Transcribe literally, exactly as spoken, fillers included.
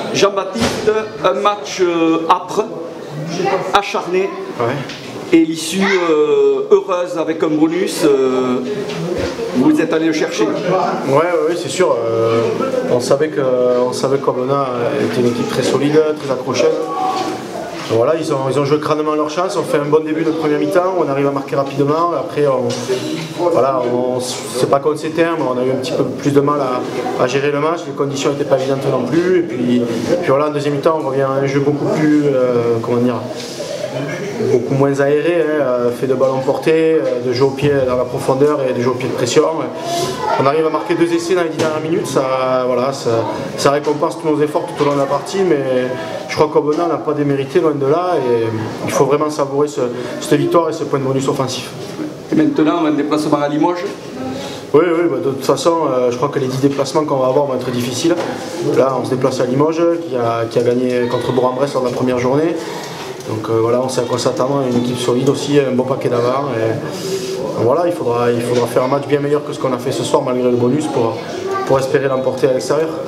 Jean-Baptiste, un match euh, âpre, acharné, ouais. Et l'issue euh, heureuse avec un bonus, euh, vous êtes allé le chercher. Ouais, ouais, ouais c'est sûr. Euh, on savait que, on savait qu'Aubenas était une équipe très solide, très accrocheuse. Voilà, ils ont, ils ont joué crânement leur chance, on fait un bon début de première mi-temps, on arrive à marquer rapidement, après on voilà, on c'est pas qu'on s'éteint, mais on a eu un petit peu plus de mal à, à gérer le match, les conditions n'étaient pas évidentes non plus, et puis, puis voilà, en deuxième mi-temps on revient à un jeu beaucoup plus, euh, comment dire, beaucoup moins aéré, hein, fait de ballons portés, de jeu au pied dans la profondeur et de jeu au pied de pression. On arrive à marquer deux essais dans les dix dernières minutes, ça, voilà, ça, ça récompense tous nos efforts tout au long de la partie, mais je crois qu'Aubenas n'a pas démérité, loin de là, et il faut vraiment savourer ce, cette victoire et ce point de bonus offensif. Et maintenant, on a un déplacement à Limoges. Oui, oui, bah de toute façon, euh, je crois que les dix déplacements qu'on va avoir vont être difficiles. Là, on se déplace à Limoges, qui a, qui a gagné contre Bourg-en-Bresse lors de la première journée. Donc euh, voilà, on sait à quoi s'attendre, une équipe solide aussi, un bon paquet d'avant. Et voilà, il faudra, il faudra faire un match bien meilleur que ce qu'on a fait ce soir malgré le bonus pour, pour espérer l'emporter à l'extérieur.